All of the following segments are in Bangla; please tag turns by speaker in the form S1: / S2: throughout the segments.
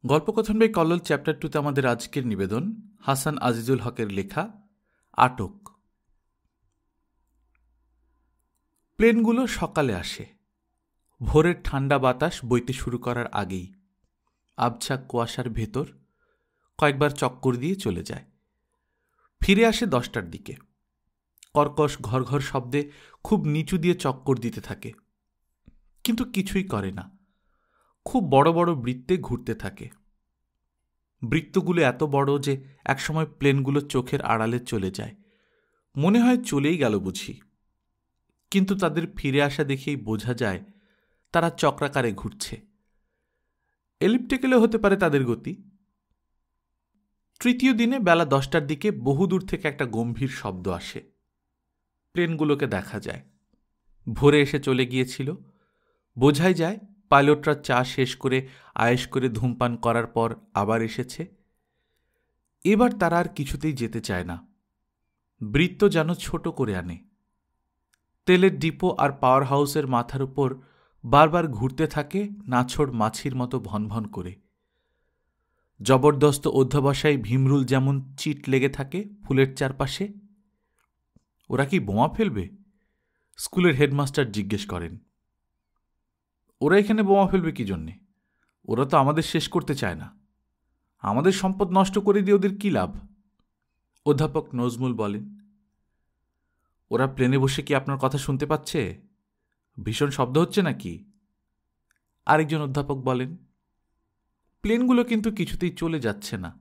S1: গল্পকথন বাই কল্লোল চ্যাপ্টার 2তে আমাদের আজকের নিবেদন হাসান আজিজুল হকের লেখা আটক। প্লেনগুলো সকালে আসে, ভোরের ঠান্ডা বাতাস বইতে শুরু করার আগেই। আবছা কুয়াশার ভেতর কয়েকবার চক্কর দিয়ে চলে যায়, ফিরে আসে 10টার দিকে। কর্কশ ঘর ঘর শব্দে খুব নিচু দিয়ে চক্কর দিতে থাকে, কিন্তু কিছুই করে না। খুব বড় বড় বৃত্তে ঘুরতে থাকে। বৃত্তগুলো এত বড় যে একসময় প্লেনগুলো চোখের আড়ালে চলে যায়, মনে হয় চলেই গেল বুঝি। কিন্তু তাদের ফিরে আসা দেখেই বোঝা যায় তারা চক্রাকারে ঘুরছে। এলিপ্টিক্যালে হতে পারে তাদের গতি। তৃতীয় দিনে বেলা 10টার দিকে বহুদূর থেকে একটা গম্ভীর শব্দ আসে। প্লেনগুলোকে দেখা যায়। ভোরে এসে চলে গিয়েছিল। বোঝাই যায় পাইলটরা চা শেষ করে আয়েশ করে ধূমপান করার পর আবার এসেছে। এবার তারা আর কিছুতেই যেতে চায় না। বৃত্ত যেন ছোট করে আনে। তেলের ডিপো আর পাওয়ার হাউসের মাথার উপর বারবার ঘুরতে থাকে নাছোড় মাছির মতো ভনভন করে। জবরদস্ত অধ্যাবসায় ভীমরুল যেমন চিট লেগে থাকে ফুলের চারপাশে। ওরা কি বোমা ফেলবে? স্কুলের হেডমাস্টার জিজ্ঞেস করেন। ওরা এখানে বোমা ফেলবে কি জন্যে? ওরা তো আমাদের শেষ করতে চায় না। আমাদের সম্পদ নষ্ট করে দিয়ে ওদের কি লাভ? অধ্যাপক নজমুল বলেন। ওরা প্লেনে বসে কি আপনার কথা শুনতে পাচ্ছে? ভীষণ শব্দ হচ্ছে নাকি? আরেকজন অধ্যাপক বলেন, প্লেনগুলো কিন্তু কিছুতেই চলে যাচ্ছে না।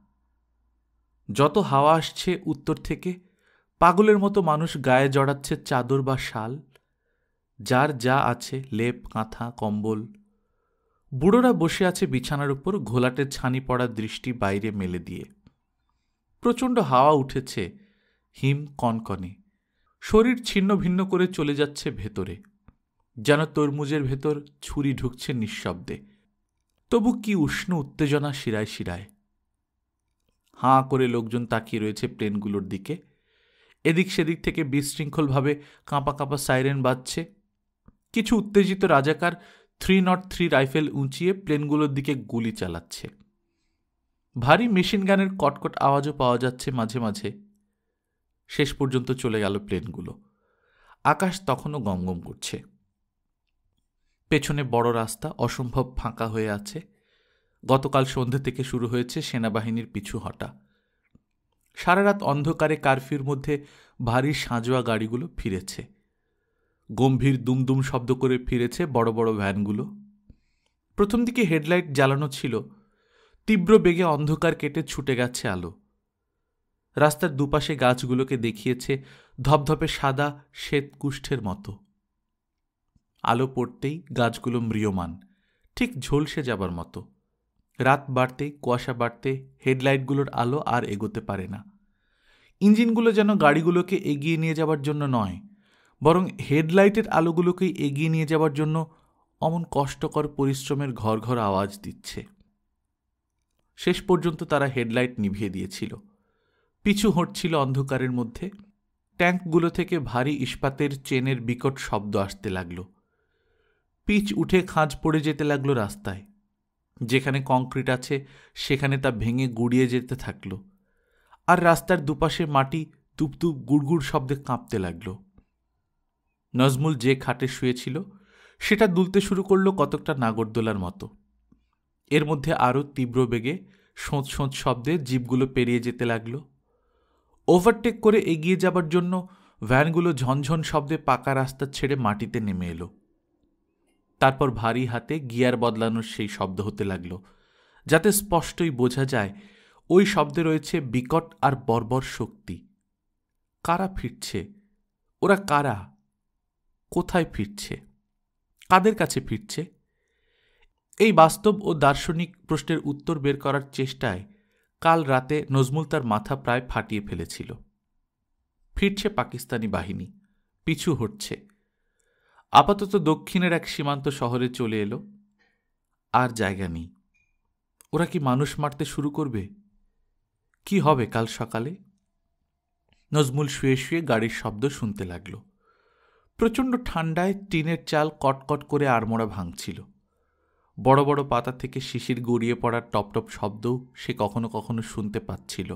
S1: যত হাওয়া আসছে উত্তর থেকে, পাগলের মতো মানুষ গায়ে জড়াচ্ছে চাদর বা শাল, যার যা আছে লেপ কাঁথা কম্বল। বুড়োরা বসে আছে বিছানার উপর, ঘোলাটে ছানি পড়া দৃষ্টি বাইরে মেলে দিয়ে। প্রচণ্ড হাওয়া উঠেছে, হিম কনকনে। শরীর ছিন্ন ভিন্ন করে চলে যাচ্ছে ভেতরে, যেন তরমুজের ভেতর ছুরি ঢুকছে নিঃশব্দে। তবু কি উষ্ণ উত্তেজনা শিরায় শিরায়। হাঁ করে লোকজন তাকিয়ে রয়েছে প্লেনগুলোর দিকে। এদিক সেদিক থেকে বিশৃঙ্খলভাবে কাঁপা কাঁপা সাইরেন বাজছে। কিছু উত্তেজিত রাজাকার 303 রাইফেল উঁচিয়ে প্লেনগুলোর দিকে গুলি চালাচ্ছে। ভারী মেশিন গানের কটকট আওয়াজও পাওয়া যাচ্ছে মাঝে মাঝে। শেষ পর্যন্ত চলে গেল প্লেনগুলো। আকাশ তখনও গমগম করছে। পেছনে বড় রাস্তা অসম্ভব ফাঁকা হয়ে আছে। গতকাল সন্ধ্যে থেকে শুরু হয়েছে সেনাবাহিনীর পিছু হটা। সারা রাত অন্ধকারে কারফিউর মধ্যে ভারী সাঁজোয়া গাড়িগুলো ফিরেছে। গম্ভীর দুমদুম শব্দ করে ফিরেছে বড় বড় ভ্যানগুলো। প্রথম দিকে হেডলাইট জ্বালানো ছিল, তীব্র বেগে অন্ধকার কেটে ছুটে গেছে আলো। রাস্তার দুপাশে গাছগুলোকে দেখিয়েছে ধপধপে সাদা শ্বেতকুষ্ঠের মতো। আলো পড়তেই গাছগুলো ম্রিয়মান, ঠিক ঝলসে যাবার মতো। রাত বাড়তে কুয়াশা বাড়তে হেডলাইটগুলোর আলো আর এগোতে পারে না। ইঞ্জিনগুলো যেন গাড়িগুলোকে এগিয়ে নিয়ে যাবার জন্য নয়, বরং হেডলাইটের আলোগুলোকেই এগিয়ে নিয়ে যাবার জন্য অমন কষ্টকর পরিশ্রমের ঘর ঘর আওয়াজ দিচ্ছে। শেষ পর্যন্ত তারা হেডলাইট নিভিয়ে দিয়েছিল। পিছু হটছিল অন্ধকারের মধ্যে। ট্যাঙ্কগুলো থেকে ভারী ইস্পাতের চেনের বিকট শব্দ আসতে লাগল। পিচ উঠে খাঁজ পড়ে যেতে লাগলো রাস্তায়। যেখানে কংক্রিট আছে সেখানে তা ভেঙে গুড়িয়ে যেতে থাকল। আর রাস্তার দুপাশে মাটি তুপতুপ গুড়গুড় শব্দে কাঁপতে লাগল। নজমুল যে খাটে শুয়েছিল সেটা দুলতে শুরু করল কতকটা নাগরদোলার মতো। এর মধ্যে আরও তীব্র বেগে সোঁত সোঁত শব্দে জিপগুলো পেরিয়ে যেতে লাগল। ওভারটেক করে এগিয়ে যাবার জন্য ভ্যানগুলো ঝনঝন শব্দে পাকা রাস্তা ছেড়ে মাটিতে নেমে এলো। তারপর ভারী হাতে গিয়ার বদলানোর সেই শব্দ হতে লাগল, যাতে স্পষ্টই বোঝা যায় ওই শব্দে রয়েছে বিকট আর বর্বর শক্তি। কারা ফিরছে? ওরা কারা? কোথায় ফিরছে? কাদের কাছে ফিরছে? এই বাস্তব ও দার্শনিক প্রশ্নের উত্তর বের করার চেষ্টায় কাল রাতে নজমুল তার মাথা প্রায় ফাটিয়ে ফেলেছিল। ফিরছে পাকিস্তানি বাহিনী, পিছু হটছে। আপাতত দক্ষিণের এক সীমান্ত শহরে চলে এলো। আর জায়গা নেই। ওরা কি মানুষ মারতে শুরু করবে? কি হবে কাল সকালে? নজমুল শুয়ে শুয়ে গাড়ির শব্দ শুনতে লাগল। প্রচণ্ড ঠান্ডায় টিনের চাল কটকট করে আড়মোড়া ভাঙছিল। বড় বড় পাতা থেকে শিশির গড়িয়ে পড়ার টপটপ শব্দও সে কখনো কখনো শুনতে পাচ্ছিল।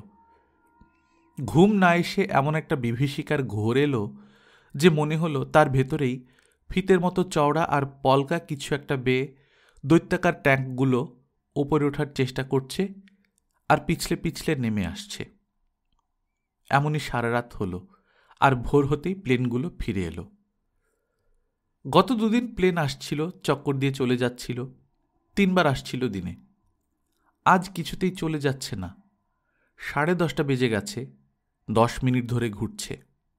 S1: ঘুম না এসে এমন একটা বিভীষিকার ঘোর এলো যে মনে হলো তার ভেতরেই ফিতের মতো চওড়া আর পলকা কিছু একটা বেয়ে দৈত্যাকার ট্যাঙ্কগুলো ওপরে ওঠার চেষ্টা করছে আর পিছলে পিছলে নেমে আসছে। এমনই সারা রাত হলো, আর ভোর হতেই প্লেনগুলো ফিরে এলো। গত দুদিন প্লেন আসছিল, চক্কর দিয়ে চলে যাচ্ছিল, 3 বার আসছিল দিনে। আজ কিছুতেই চলে যাচ্ছে না। 10:30 বেজে গেছে, 10 মিনিট ধরে ঘুরছে।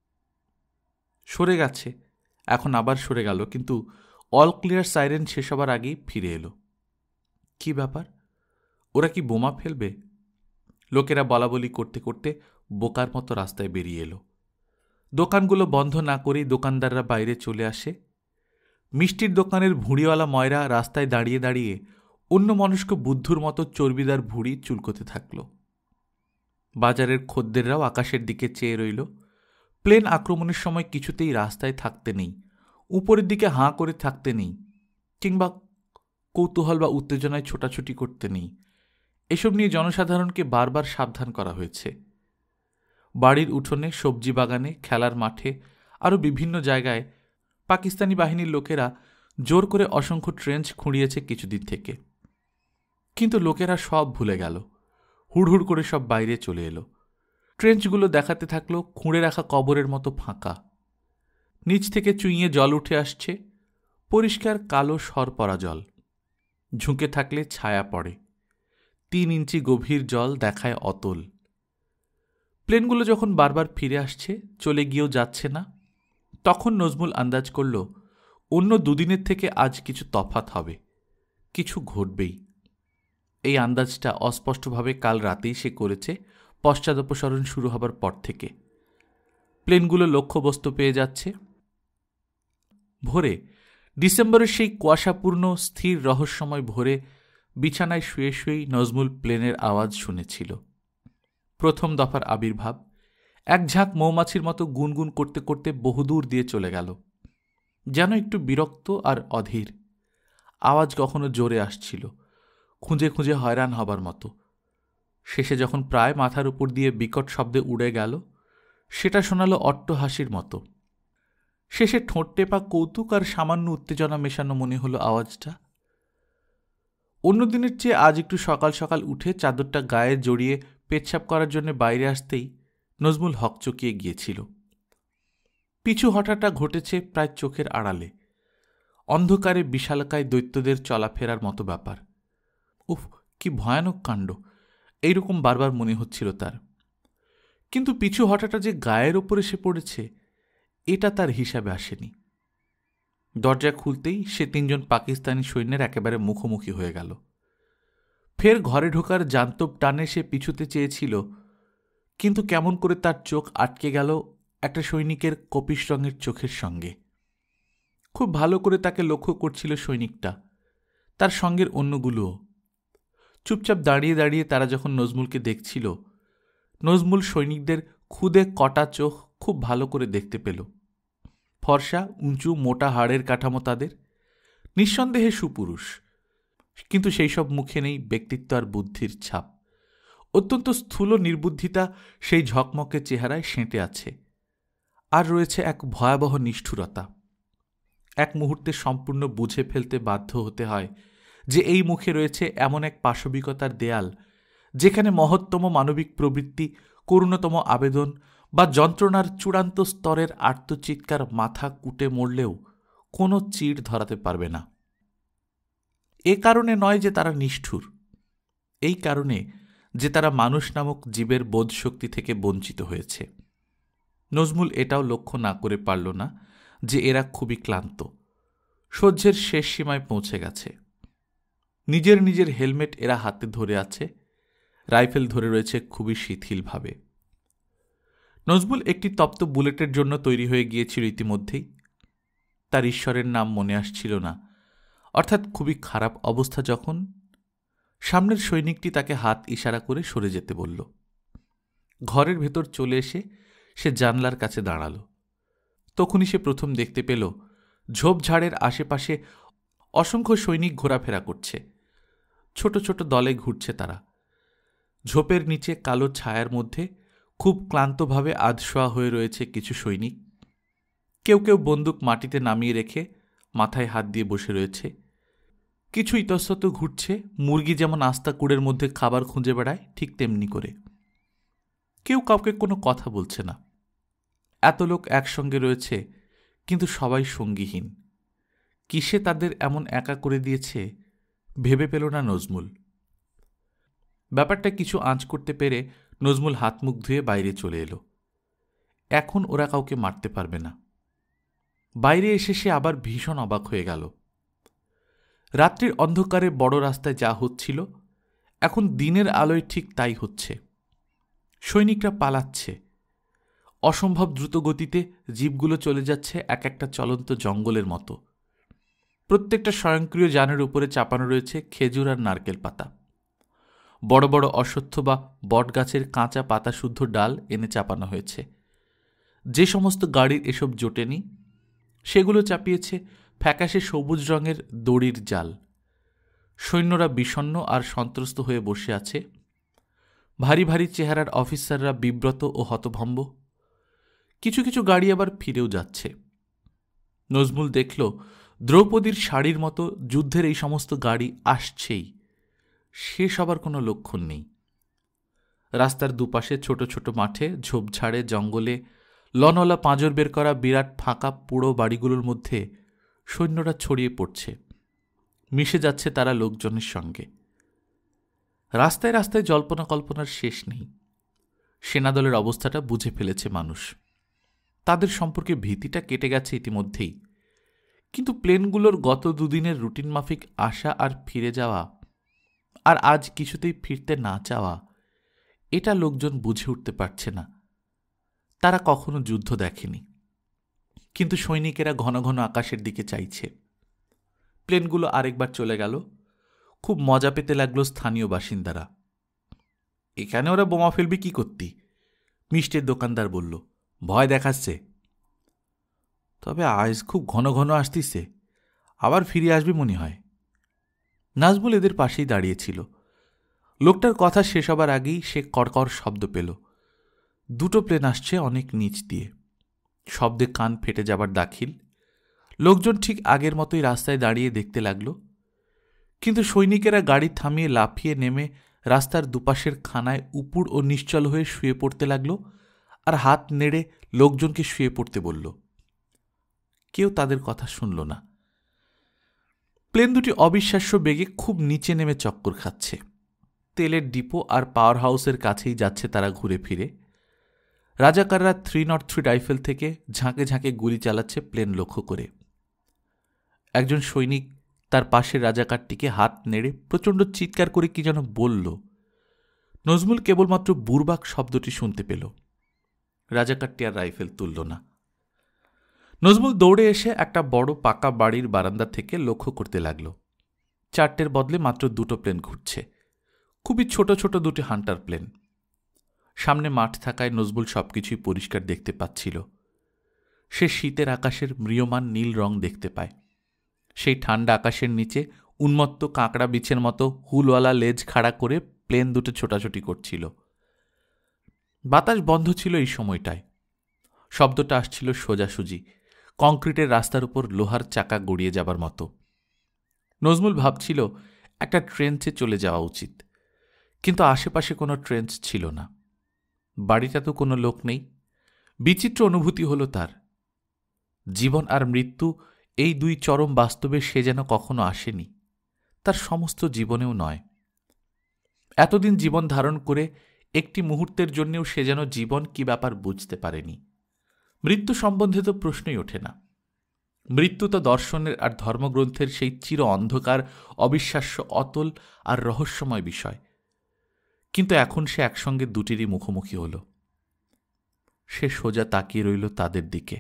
S1: সরে গেছে, এখন আবার সরে গেল, কিন্তু অল ক্লিয়ার সাইরেন শেষ হবার আগেই ফিরে এলো। কি ব্যাপার? ওরা কি বোমা ফেলবে? লোকেরা বলাবলি করতে করতে বোকার মতো রাস্তায় বেরিয়ে এলো। দোকানগুলো বন্ধ না করেই দোকানদাররা বাইরে চলে আসে। মিষ্টির দোকানের ভুঁড়িওয়ালা ময়রা রাস্তায় দাঁড়িয়ে দাঁড়িয়ে অন্য মনস্ক বুদ্ধুর মতো চর্বিদার ভুঁড়ি চুলকোতে থাকল। বাজারের খদ্দেররাও আকাশের দিকে চেয়ে রইল। প্লেন আক্রমণের সময় কিছুতেই রাস্তায় থাকতে নেই, উপরের দিকে হাঁ করে থাকতে নেই, কিংবা কৌতূহল বা উত্তেজনায় ছোটাছুটি করতে নেই। এসব নিয়ে জনসাধারণকে বারবার সাবধান করা হয়েছে। বাড়ির উঠোনে, সবজি বাগানে, খেলার মাঠে, আরও বিভিন্ন জায়গায় পাকিস্তানি বাহিনীর লোকেরা জোর করে অসংখ্য ট্রেঞ্চ খুঁড়িয়েছে কিছুদিন থেকে। কিন্তু লোকেরা সব ভুলে গেল, হুড়হুড় করে সব বাইরে চলে এলো। ট্রেঞ্চগুলো দেখাতে থাকলো খুঁড়ে রাখা কবরের মতো ফাঁকা। নিচ থেকে চুইয়ে জল উঠে আসছে, পরিষ্কার কালো সরপরা জল। ঝুঁকে থাকলে ছায়া পড়ে। 3 ইঞ্চি গভীর জল দেখায় অতল। প্লেনগুলো যখন বারবার ফিরে আসছে, চলে গিয়েও যাচ্ছে না, তখন নজমুল আন্দাজ করল অন্য দুদিনের থেকে আজ কিছু তফাৎ হবে, কিছু ঘটবেই। এই আন্দাজটা অস্পষ্টভাবে কাল রাতেই সে করেছে, পশ্চাদপসরণ শুরু হবার পর থেকে। প্লেনগুলো লক্ষ্যবস্তু পেয়ে যাচ্ছে। ভোরে, ডিসেম্বরের সেই কুয়াশাপূর্ণ স্থির রহস্যময় ভোরে বিছানায় শুয়ে শুয়েই নজমুল প্লেনের আওয়াজ শুনেছিল। প্রথম দফার আবির্ভাব এক ঝাঁক মৌমাছির মতো গুনগুন করতে করতে বহুদূর দিয়ে চলে গেল, যেন একটু বিরক্ত আর অধীর। আওয়াজ কখনো জোরে আসছিল, খুঁজে খুঁজে হয়রান হবার মতো। শেষে যখন প্রায় মাথার উপর দিয়ে বিকট শব্দে উড়ে গেল, সেটা শোনালো অট্টহাসির মতো। শেষে ঠোঁট টেপা কৌতুক আর সামান্য উত্তেজনা মেশানো মনে হলো আওয়াজটা। অন্যদিনের চেয়ে আজ একটু সকাল সকাল উঠে চাদরটা গায়ে জড়িয়ে পেচ্ছাপ করার জন্য বাইরে আসতেই নজমুল হকচকিয়ে গিয়েছিল। পিছু হঠাটা ঘটেছে প্রায় চোখের আড়ালে, অন্ধকারে বিশালকায় দৈত্যদের চলাফেরার মতো ব্যাপার। উফ, কি ভয়ানক কাণ্ড! এইরকম বারবার মনে হচ্ছিল তার। কিন্তু পিছু হঠাটা যে গায়ের ওপর এসে পড়েছে, এটা তার হিসাবে আসেনি। দরজা খুলতেই সে 3 জন পাকিস্তানি সৈন্যের একেবারে মুখোমুখি হয়ে গেল। ফের ঘরে ঢোকার জান্তব টানে সে পিছুতে চেয়েছিল, কিন্তু কেমন করে তার চোখ আটকে গেল একটা সৈনিকের কপিস রঙের চোখের সঙ্গে। খুব ভালো করে তাকে লক্ষ্য করছিল সৈনিকটা, তার সঙ্গের অন্যগুলোও। চুপচাপ দাঁড়িয়ে দাঁড়িয়ে তারা যখন নজমুলকে দেখছিল, নজমুল সৈনিকদের খুদে কটা চোখ খুব ভালো করে দেখতে পেল। ফর্সা, উঁচু, মোটা হাড়ের কাঠামো তাদের, নিঃসন্দেহে সুপুরুষ, কিন্তু সেই সব মুখে নেই ব্যক্তিত্ব আর বুদ্ধির ছাপ। অত্যন্ত স্থূল নির্বুদ্ধিতা সেই ঝকমকে চেহারায় সেঁটে আছে। আর রয়েছে এক ভয়াবহ নিষ্ঠুরতা। এক মুহূর্তে সম্পূর্ণ বুঝে ফেলতে বাধ্য হতে হয় যে এই মুখে রয়েছে এমন এক পাশবিকতার দেয়াল, যেখানে মহত্তম মানবিক প্রবৃত্তি, করুণতম আবেদন বা যন্ত্রণার চূড়ান্ত স্তরের আর্তচিৎকার মাথা কুটে মরলেও কোনো চিড় ধরাতে পারবে না। এ কারণে নয় যে তারা নিষ্ঠুর, এই কারণে যে তারা মানুষ নামক জীবের বোধশক্তি থেকে বঞ্চিত হয়েছে। নজমুল এটাও লক্ষ্য না করে পারল না যে এরা খুবই ক্লান্ত, সহ্যের শেষ সীমায় পৌঁছে গেছে। নিজের নিজের হেলমেট এরা হাতে ধরে আছে, রাইফেল ধরে রয়েছে খুবই শিথিলভাবে। নজমুল একটি তপ্ত বুলেটের জন্য তৈরি হয়ে গিয়েছিল ইতিমধ্যেই। তার ঈশ্বরের নাম মনে আসছিল না, অর্থাৎ খুবই খারাপ অবস্থা যখন সামনের সৈনিকটি তাকে হাত ইশারা করে সরে যেতে বলল। ঘরের ভেতর চলে এসে সে জানলার কাছে দাঁড়াল। তখনই সে প্রথম দেখতে পেল ঝোপঝাড়ের আশেপাশে অসংখ্য সৈনিক ঘোরাফেরা করছে, ছোট ছোট দলে ঘুরছে তারা। ঝোপের নিচে কালো ছায়ার মধ্যে খুব ক্লান্তভাবে আধশোয়া হয়ে রয়েছে কিছু সৈনিক। কেউ কেউ বন্দুক মাটিতে নামিয়ে রেখে মাথায় হাত দিয়ে বসে রয়েছে। কিছু ইতস্তত ঘুরছে, মুরগি যেমন আস্তা কুড়ের মধ্যে খাবার খুঁজে বেড়ায় ঠিক তেমনি করে। কেউ কাউকে কোনো কথা বলছে না। এত লোক একসঙ্গে রয়েছে, কিন্তু সবাই সঙ্গীহীন। কিসে তাদের এমন একা করে দিয়েছে ভেবে পেল না নজমুল। ব্যাপারটা কিছু আঁচ করতে পেরে নজমুল হাত মুখ ধুয়ে বাইরে চলে এলো। এখন ওরা কাউকে মারতে পারবে না। বাইরে এসে সে আবার ভীষণ অবাক হয়ে গেল। রাত্রির অন্ধকারে বড় রাস্তায় যা হচ্ছিল, এখন দিনের আলোয় ঠিক তাই হচ্ছে। সৈনিকরা পালাচ্ছে। অসম্ভব দ্রুত গতিতে জিপগুলো চলে যাচ্ছে এক একটা চলন্ত জঙ্গলের মতো। প্রত্যেকটা স্বয়ংক্রিয় যানের উপরে চাপানো রয়েছে খেজুর আর নারকেল পাতা। বড় বড় অশ্বত্থ বা বটগাছের কাঁচা পাতা শুদ্ধ ডাল এনে চাপানো হয়েছে। যে সমস্ত গাড়ির এসব জোটেনি, সেগুলো চাপিয়েছে ফ্যাকাশে সবুজ রঙের দড়ির জাল। সৈন্যরা বিষণ্ণ আর সন্ত্রস্ত হয়ে বসে আছে। ভারী ভারী চেহারার অফিসাররা বিব্রত ও হতভম্ব। কিছু কিছু গাড়ি আবার ফিরেও যাচ্ছে। নজমুল দেখল দ্রৌপদীর শাড়ির মতো যুদ্ধের এই সমস্ত গাড়ি আসছেই, শেষ হবার কোনো লক্ষণ নেই। রাস্তার দুপাশে ছোট ছোট মাঠে, ঝোপঝাড়ে, জঙ্গলে, লনওয়ালা পাঁজর বের করা বিরাট ফাঁকা পুরো বাড়িগুলোর মধ্যে সৈন্যরা ছড়িয়ে পড়ছে। মিশে যাচ্ছে তারা লোকজনের সঙ্গে। রাস্তায় রাস্তায় জল্পনা কল্পনার শেষ নেই। সেনাদলের অবস্থাটা বুঝে ফেলেছে মানুষ। তাদের সম্পর্কে ভীতিটা কেটে গেছে ইতিমধ্যেই। কিন্তু প্লেনগুলোর গত দুদিনের রুটিন মাফিক আসা আর ফিরে যাওয়া, আর আজ কিছুতেই ফিরতে না চাওয়া, এটা লোকজন বুঝে উঠতে পারছে না। তারা কখনো যুদ্ধ দেখেনি, কিন্তু সৈনিকেরা ঘন ঘন আকাশের দিকে চাইছে। প্লেনগুলো আরেকবার চলে গেল। খুব মজা পেতে লাগলো স্থানীয় বাসিন্দারা। এখানে ওরা বোমা ফেলবে কি করতি? মিষ্টির দোকানদার বলল। ভয় দেখাচ্ছে। তবে আজ খুব ঘন ঘন আসতিছে, আবার ফিরে আসবে মনে হয়। নাজমুল এদের পাশেই দাঁড়িয়েছিল। লোকটার কথা শেষ হবার আগেই সে কড়কর শব্দ পেল। দুটো প্লেন আসছে অনেক নিচ দিয়ে। শব্দে কান ফেটে যাবার দাখিল। লোকজন ঠিক আগের মতোই রাস্তায় দাঁড়িয়ে দেখতে লাগল। কিন্তু সৈনিকেরা গাড়ি থামিয়ে লাফিয়ে নেমে রাস্তার দুপাশের খানায় উপুড় ও নিশ্চল হয়ে শুয়ে পড়তে লাগল, আর হাত নেড়ে লোকজনকে শুয়ে পড়তে বলল। কেউ তাদের কথা শুনল না। প্লেন দুটি অবিশ্বাস্য বেগে খুব নিচে নেমে চক্কর খাচ্ছে। তেলের ডিপো আর পাওয়ার হাউসের কাছেই যাচ্ছে তারা ঘুরে ফিরে। রাজাকাররা 303 রাইফেল থেকে ঝাঁকে ঝাঁকে গুলি চালাচ্ছে প্লেন লক্ষ্য করে। একজন সৈনিক তার পাশের রাজাকারটিকে হাত নেড়ে প্রচণ্ড চিৎকার করে কি যেন বলল। নজমুল কেবলমাত্র বুরবাক শব্দটি শুনতে পেল। রাজাকারটি আর রাইফেল তুলল না। নজমুল দৌড়ে এসে একটা বড় পাকা বাড়ির বারান্দা থেকে লক্ষ্য করতে লাগল। 4টের বদলে মাত্র 2টো প্লেন ঘুরছে। খুবই ছোট ছোট 2টি হান্টার প্লেন। সামনে মাঠ থাকায় নজমুল সবকিছুই পরিষ্কার দেখতে পাচ্ছিল। সে শীতের আকাশের ম্রিয়মান নীল রং দেখতে পায়। সেই ঠান্ডা আকাশের নিচে উন্মত্ত কাঁকড়া বিছের মতো হুলওয়ালা লেজ খাড়া করে প্লেন দুটো ছোটাছুটি করছিল। বাতাস বন্ধ ছিল এই সময়টায়। শব্দটা আসছিল সোজাসুজি, কংক্রিটের রাস্তার উপর লোহার চাকা গড়িয়ে যাবার মতো। নজমুল ভাবছিল একটা ট্রেঞ্চে চলে যাওয়া উচিত, কিন্তু আশেপাশে কোনো ট্রেঞ্চ ছিল না। বাড়িটা তো কোনো লোক নেই। বিচিত্র অনুভূতি হল তার। জীবন আর মৃত্যু, এই দুই চরম বাস্তবে সে যেন কখনো আসেনি, তার সমস্ত জীবনেও নয়। এতদিন জীবন ধারণ করে একটি মুহূর্তের জন্যেও সে যেন জীবন কি ব্যাপার বুঝতে পারেনি। মৃত্যু সম্বন্ধে তো প্রশ্নই ওঠে না। মৃত্যু তো দর্শনের আর ধর্মগ্রন্থের সেই চির অন্ধকার, অবিশ্বাস্য, অতল আর রহস্যময় বিষয়। কিন্তু এখন সে একসঙ্গে দুটিরই মুখোমুখি হল। সে সোজা তাকিয়ে রইল তাদের দিকে,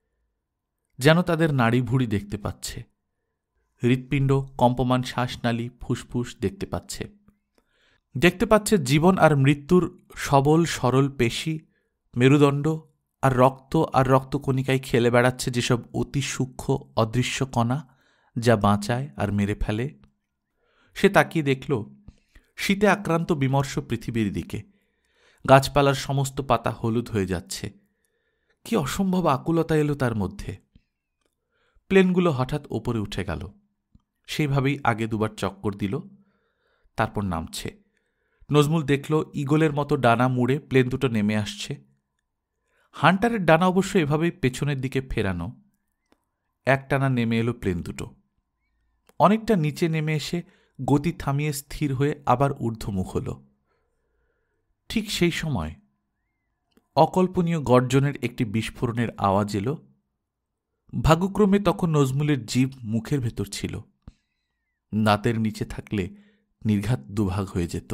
S1: যেন তাদের নাড়ি ভুড়ি দেখতে পাচ্ছে, হৃৎপিণ্ড, কম্পমান শ্বাসনালী, ফুসফুস দেখতে পাচ্ছে। দেখতে পাচ্ছে জীবন আর মৃত্যুর সবল সরল পেশি, মেরুদণ্ড আর রক্তকণিকায় খেলে বেড়াচ্ছে যেসব অতি সূক্ষ্ম অদৃশ্য কণা, যা বাঁচায় আর মেরে ফেলে। সে তাকিয়ে দেখল শীতে আক্রান্ত বিমর্ষ পৃথিবীর দিকে। গাছপালার সমস্ত পাতা হলুদ হয়ে যাচ্ছে। কি অসম্ভব আকুলতা এলো তার মধ্যে। প্লেনগুলো হঠাৎ ওপরে উঠে গেল। সেইভাবেই আগে দুবার চক্কর দিল, তারপর নামছে। নজমুল দেখল ঈগলের মতো ডানা মুড়ে প্লেন দুটো নেমে আসছে। হান্টারের ডানা অবশ্য এভাবেই পেছনের দিকে ফেরানো। একটানা নেমে এলো প্লেন দুটো। অনেকটা নিচে নেমে এসে গতি থামিয়ে স্থির হয়ে আবার ঊর্ধ্বমুখ হল। ঠিক সেই সময় অকল্পনীয় গর্জনের একটি বিস্ফোরণের আওয়াজ এলো। ভাগ্যক্রমে তখন নজমুলের জিভ মুখের ভেতর ছিল। দাঁতের নিচে থাকলে নির্ঘাত দুভাগ হয়ে যেত।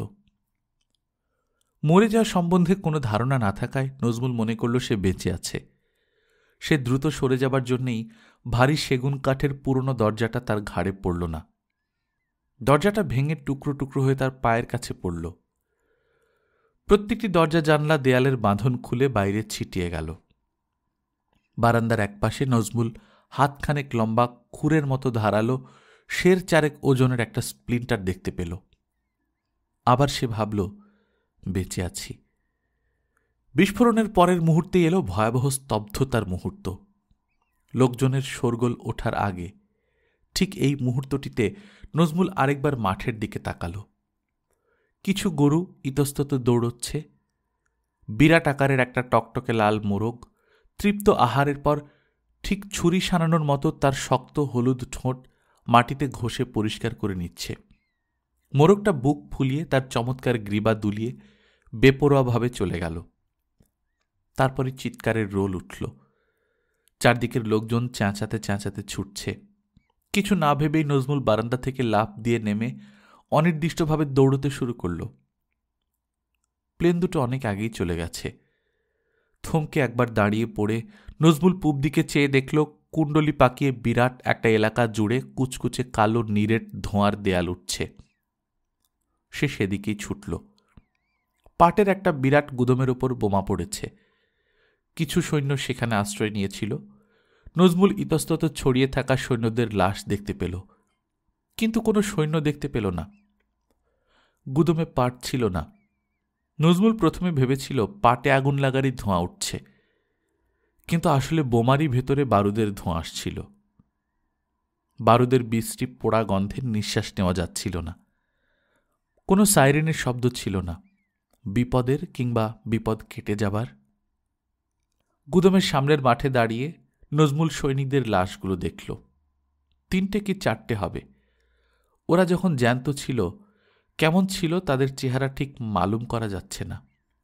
S1: মরে যাওয়া সম্বন্ধে কোনো ধারণা না থাকায় নজমুল মনে করল সে বেঁচে আছে। সে দ্রুত সরে যাবার জন্যেই ভারী সেগুন কাঠের পুরনো দরজাটা তার ঘাড়ে পড়ল না। দরজাটা ভেঙে টুকরো টুকরো হয়ে তার পায়ের কাছে পড়ল। প্রত্যেকটি দরজা জানলা দেয়ালের বাঁধন খুলে বাইরে ছিটিয়ে গেল। বারান্দার একপাশে নজমুল হাতখানেক লম্বা খুরের মতো ধারালো শের চারেক ওজনের একটা স্প্লিন্টার দেখতে পেল। আবার সে ভাবল, বেঁচে আছি। বিস্ফোরণের পরের মুহূর্তেই এলো ভয়াবহ স্তব্ধতার মুহূর্ত। লোকজনের শোরগোল ওঠার আগে ঠিক এই মুহূর্তটিতে নজমুল আরেকবার মাঠের দিকে তাকাল। কিছু গরু ইতস্তত দৌড়চ্ছে। বিরাট আকারের একটা টকটকে লাল মোরগ তৃপ্ত আহারের পর ঠিক ছুরি সানানোর মতো তার শক্ত হলুদ ঠোঁট মাটিতে ঘষে পরিষ্কার করে নিচ্ছে। মোরগটা বুক ফুলিয়ে তার চমৎকার গ্রীবা দুলিয়ে বেপরোয়াভাবে চলে গেল। তারপরে চিৎকারের রোল উঠল। চারদিকের লোকজন চেঁচাতে চেঁচাতে ছুটছে। কিছু না ভেবেই নজমুল বারান্দা থেকে লাফ দিয়ে নেমে অনির্দিষ্টভাবে দৌড়তে শুরু করল। প্লেন দুটো অনেক আগেই চলে গেছে। থমকে একবার দাঁড়িয়ে পড়ে নজমুল পূব দিকে চেয়ে দেখল কুণ্ডলি পাকিয়ে বিরাট একটা এলাকা জুড়ে কুচকুচে কালো নিরেট ধোঁয়ার দেয়াল উঠছে। সে সেদিকেই ছুটল। পাটের একটা বিরাট গুদমের ওপর বোমা পড়েছে। কিছু সৈন্য সেখানে আশ্রয় নিয়েছিল। নজমুল ইতস্তত ছড়িয়ে থাকা সৈন্যদের লাশ দেখতে পেল, কিন্তু কোনো সৈন্য দেখতে পেল না। গুদমে পাট ছিল না। নজমুল প্রথমে ভেবেছিল পাটে আগুন লাগারই ধোঁয়া উঠছে, কিন্তু আসলে বোমারই ভেতরে বারুদের ধোঁয়া আসছিল। বারুদের বিশ্রী পোড়া গন্ধের নিঃশ্বাস নেওয়া যাচ্ছিল না। কোনো সাইরেনের শব্দ ছিল না, বিপদের কিংবা বিপদ কেটে যাবার। গুদমের সামনের মাঠে দাঁড়িয়ে নজমুল সৈনিকদের লাশগুলো দেখল। 3টে কি 4টে হবে। ওরা যখন জ্যান্ত ছিল কেমন ছিল তাদের চেহারা ঠিক মালুম করা যাচ্ছে না।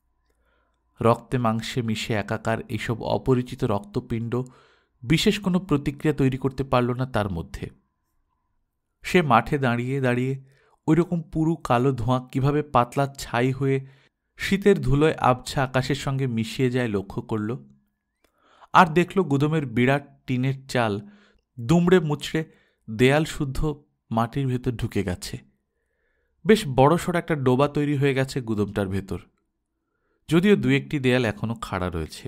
S1: রক্তে মাংসে মিশে একাকার এইসব অপরিচিত রক্তপিণ্ড বিশেষ কোনো প্রতিক্রিয়া তৈরি করতে পারল না তার মধ্যে। সে মাঠে দাঁড়িয়ে দাঁড়িয়ে ওইরকম পুরু কালো ধোঁয়া কিভাবে পাতলা ছাই হয়ে শীতের ধুলোয় আবছা আকাশের সঙ্গে মিশিয়ে যায় লক্ষ্য করল। আর দেখল গুদমের বিরাট টিনের চাল দুমড়ে মুচড়ে দেয়াল শুদ্ধ মাটির ভেতর ঢুকে গেছে। বেশ বড়সড় একটা ডোবা তৈরি হয়ে গেছে গুদমটার ভেতর, যদিও 2-1টি দেয়াল এখনো খাড়া রয়েছে।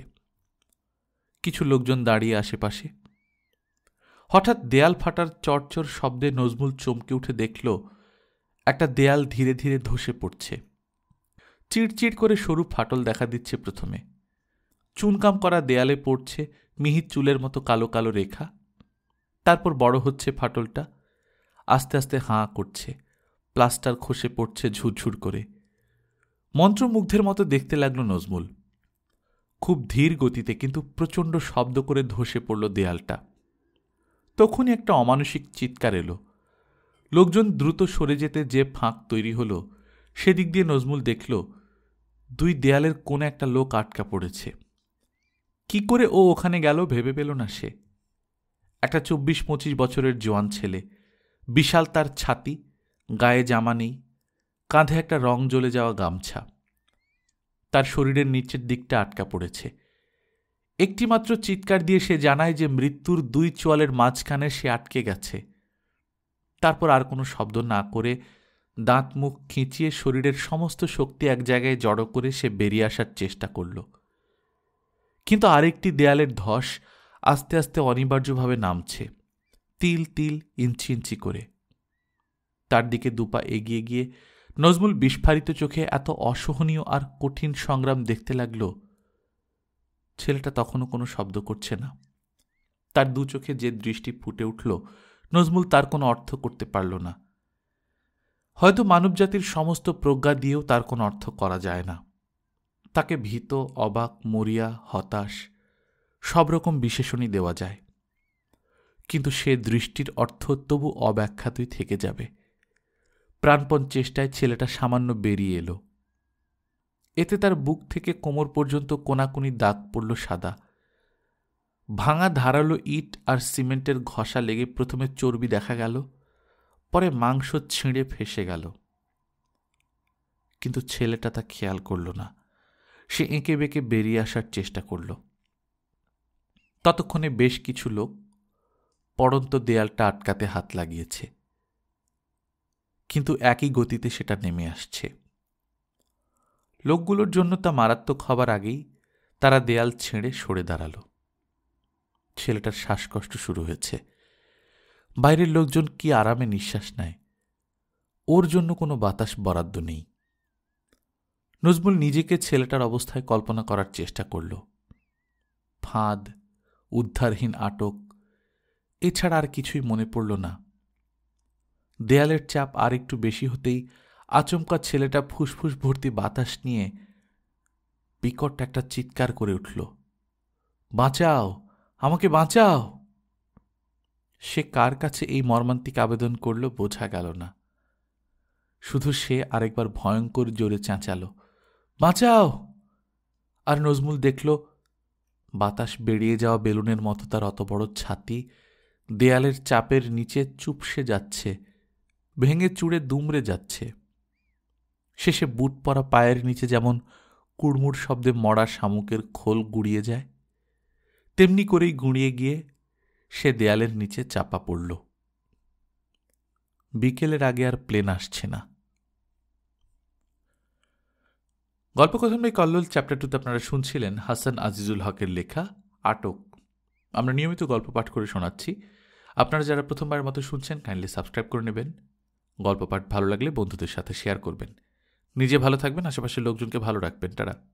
S1: কিছু লোকজন দাঁড়িয়ে আশেপাশে। হঠাৎ দেয়াল ফাটার চরচর শব্দে নজমুল চমকে উঠে দেখল একটা দেয়াল ধীরে ধীরে ধসে পড়ছে। চিড়চিড় করে সরু ফাটল দেখা দিচ্ছে প্রথমে। চুনকাম করা দেয়ালে পড়ছে মিহির চুলের মতো কালো কালো রেখা। তারপর বড় হচ্ছে ফাটলটা, আস্তে আস্তে হাঁ করছে। প্লাস্টার খসে পড়ছে ঝুরঝুর করে। মন্ত্রমুগ্ধের মতো দেখতে লাগল নজমুল। খুব ধীর গতিতে কিন্তু প্রচণ্ড শব্দ করে ধসে পড়ল দেয়ালটা। তখনই একটা অমানুষিক চিৎকার এলো। লোকজন দ্রুত সরে যেতে যে ফাঁক তৈরি হল সেদিক দিয়ে নজমুল দেখল 2 দেয়ালের কোণে একটা লোক আটকা পড়েছে। কি করে ও ওখানে গেল ভেবে পেল না সে। একটা 24-25 বছরের জোয়ান ছেলে, বিশাল তার ছাতি, গায়ে জামা নেই, কাঁধে একটা রং জ্বলে যাওয়া গামছা। তার শরীরের নিচের দিকটা আটকা পড়েছে। একটিমাত্র চিৎকার দিয়ে সে জানায় যে মৃত্যুর 2 চোয়ালের মাঝখানে সে আটকে গেছে। তারপর আর কোনো শব্দ না করে দাঁত মুখ খিঁচিয়ে শরীরের সমস্ত শক্তি এক জায়গায় জড়ো করে সে বেরিয়ে আসার চেষ্টা করল। কিন্তু আরেকটি দেয়ালের ধস আস্তে আস্তে অনিবার্যভাবে নামছে। তিল তিল ইঞ্চি ইঞ্চি করে। তার দিকে দুপা এগিয়ে গিয়ে নজমুল বিস্ফারিত চোখে এত অসহনীয় আর কঠিন সংগ্রাম দেখতে লাগল। ছেলেটা তখনও কোনো শব্দ করছে না। তার দু চোখে যে দৃষ্টি ফুটে উঠল, নজমুল তার কোনো অর্থ করতে পারল না। হয়তো মানবজাতির সমস্ত প্রজ্ঞা দিয়েও তার কোনো অর্থ করা যায় না। তাকে ভীত, অবাক, মরিয়া, হতাশ সব রকম বিশেষণই দেওয়া যায়, কিন্তু সে দৃষ্টির অর্থ তবু অব্যাখ্যাতই থেকে যাবে। প্রাণপণ চেষ্টায় ছেলেটা সামান্য বেরিয়ে এলো। এতে তার বুক থেকে কোমর পর্যন্ত কোনাকুনি দাগ পড়ল সাদা। ভাঙা ধারালো ইট আর সিমেন্টের ঘষা লেগে প্রথমে চর্বি দেখা গেল, পরে মাংস ছিঁড়ে ফেসে গেল। কিন্তু ছেলেটা তা খেয়াল করল না। সে এঁকে বেঁকে বেরিয়ে আসার চেষ্টা করল। ততক্ষণে বেশ কিছু লোক পড়ন্ত দেয়ালটা আটকাতে হাত লাগিয়েছে, কিন্তু একই গতিতে সেটা নেমে আসছে। লোকগুলোর জন্য তা মারাত্মক হবার আগেই তারা দেয়াল ছেড়ে সরে দাঁড়াল। ছেলেটার শ্বাসকষ্ট শুরু হয়েছে। বাইরের লোকজন কি আরামে নিঃশ্বাস নেয়, ওর জন্য কোনো বাতাস বরাদ্দ নেই। নজমুল নিজেকে ছেলেটার অবস্থায় কল্পনা করার চেষ্টা করল। ফাঁদ, উদ্ধারহীন আটক, এছাড়া আর কিছুই মনে পড়ল না। দেয়ালের চাপ আর একটু বেশি হতেই আচমকা ছেলেটা ফুসফুস ভর্তি বাতাস নিয়ে বিকট একটা চিৎকার করে উঠল, বাঁচাও, আমাকে বাঁচাও! সে কার কাছে এই মর্মান্তিক আবেদন করল বোঝা গেল না। শুধু সে আরেকবার ভয়ঙ্কর জোরে চেঁচাল, বাঁচাও! আর নজমুল দেখল বাতাস বেরিয়ে যাওয়া বেলুনের মতো তার অত বড় ছাতি দেয়ালের চাপের নিচে চুপসে যাচ্ছে, ভেঙে চুড়ে দুমড়ে যাচ্ছে। শেষে বুট পরা পায়ের নিচে যেমন কুড়মুড় শব্দে মরা শামুকের খোল গুড়িয়ে যায়, তেমনি করেই গুঁড়িয়ে গিয়ে সে দেয়ালের নিচে চাপা পড়ল। বিকেলের আগে আর প্লেন আসছে না। গল্পকথন বাই কল্লোল চ্যাপ্টার 2 আপনারা শুনছিলেন হাসান আজিজুল হকের লেখা আটক। আমরা নিয়মিত গল্প পাঠ করে শোনাচ্ছি। আপনারা যারা প্রথমবারের মতো শুনছেন, কাইন্ডলি সাবস্ক্রাইব করে নেবেন। গল্প পাঠ ভালো লাগলে বন্ধুদের সাথে শেয়ার করবেন। নিজে ভালো থাকবেন, আশেপাশের লোকজনকে ভালো রাখবেন। তারা